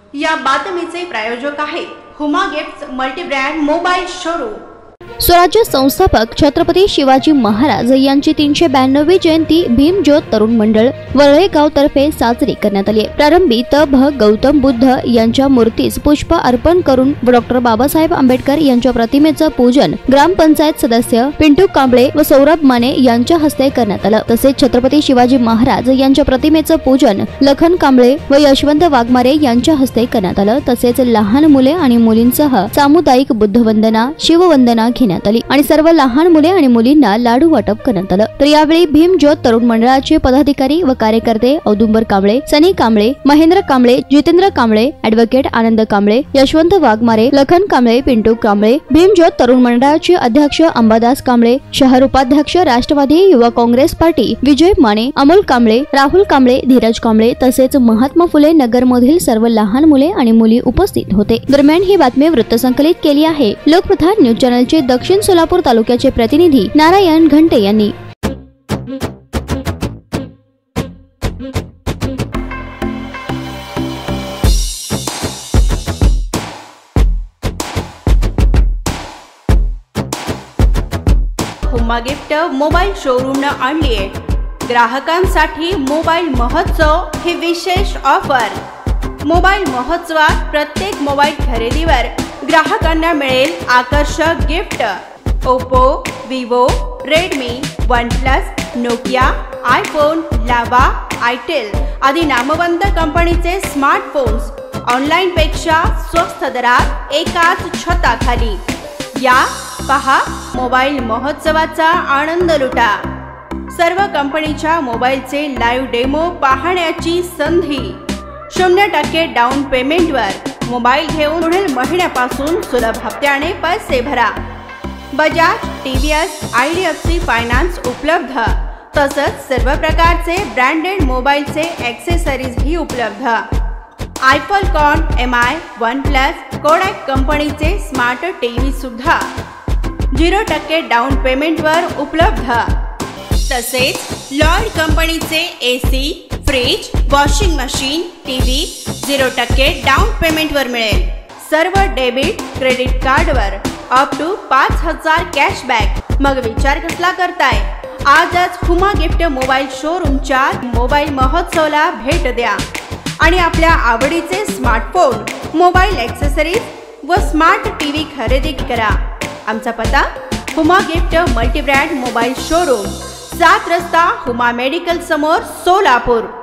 या बातमीचे प्रायोजक आहेत Huma gifts multibrand mobile showroom. स्वराज्य संस्थापक छत्रपती शिवाजी महाराज यांची 392वी जयंती भीमज्योत तरुण मंडळ वरळेगाव तर्फे साजरी करण्यात आली। प्रारंभी तभ गौतम बुद्ध यांच्या मूर्तीस पुष्प अर्पण करून डॉक्टर बाबासाहेब आंबेडकर यांच्या प्रतिमेचं पूजन ग्रामपंचायत सदस्य पिंटू कांबळे व सौरभ माने यांच्या हस्ते करण्यात आलं। तसेच छत्रपती शिवाजी महाराज यांच्या प्रतिमेचं पूजन लखन कांबळे व यशवंत वाघमारे यांच्या हस्ते करण्यात आलं। तसेच लहान मुले आणि मुलींसह सामुदायिक बुद्धवंदना शिववंदना घेण्यात आली आणि सर्व लहान मुले आणि मुलींना लाडू वाटप करण्यात आलं। तर यावेळी भीमज्योत तरुण मंडळाचे पदाधिकारी व कार्यकर्ते औदुंबर कांबळे, सनी कांबळे, महेंद्र कांबळे, जितेंद्र कांबळे, ॲडव्होकेट आनंद कांबळे, यशवंत वाघमारे, लखन कांबळे, पिंटू कांबळे, भीमज्योत तरुण मंडळाचे अध्यक्ष अंबादास कांबळे, शहर उपाध्यक्ष राष्ट्रवादी युवा काँग्रेस पार्टी विजय माने, अमोल कांबळे, राहुल कांबळे, धीरज कांबळे तसेच महात्मा फुले नगर मधील सर्व लहान मुले आणि मुली उपस्थित होते। दरम्यान ही बातमी वृत्तसंकलित केली आहे लोकप्रधान न्यूज चॅनलचे दक्षिण सोलापूर तालुक्याचे प्रतिनिधी नारायण घंटे यांनी। हुमा गिफ्ट मोबाईल शोरूम न आणली आहे ग्राहकांसाठी मोबाईल महोत्सव ही विशेष ऑफर। मोबाईल महोत्सवात प्रत्येक मोबाईल खरेदीवर ग्राहकांना मिळेल आकर्षक gift. Oppo, Vivo, Redmi, OnePlus, Nokia, iPhone, Lava, itel आदी नामवंत कंपनीचे स्मार्टफोन्स ऑनलाईन पेक्षा स्वस्त दरात एकाच छताखाली। या पहा मोबाईल महोत्सवाचा आनंद लुटा। सर्व कंपनीच्या मोबाईलचे लाईव्ह डेमो पाहण्याची संधी। 0% डाऊन पेमेंटवर मोबाईल घेऊन पुढील महिन्यापासून सुलभ हप्त्याने पैसे भरा। बजाज, TVS, IDFC फायनान्स उपलब्ध। तसंच सर्व प्रकारचे ब्रँडेड मोबाईलचे ॲक्सेसरीज ही उपलब्ध। आयफलकॉन, MI, OnePlus, कोडॅक कंपनीचे स्मार्ट टीव्ही सुद्धा 0% डाऊन पेमेंटवर उपलब्ध। तसेच लॉयड कंपनीचे AC, fridge, washing machine, TV 0% down पेमेंटवर मिळेल। सर्व डेबिट क्रेडिट कार्डवर अप टू 5000 कॅशबॅक। मग विचार कसला करताय? आजच हुमा गिफ्ट मोबाईल शोरूमच्या मोबाईल महोत्सवाला भेट द्या आणि आपल्या आवडीचे स्मार्टफोन, मोबाईल ॲक्सेसरीज व स्मार्ट टीव्ही खरेदी करा। आमचा पत्ता Huma gift multibrand mobile showroom, 7 रस्ता हुमा मेडिकल समोर, सोलापूर।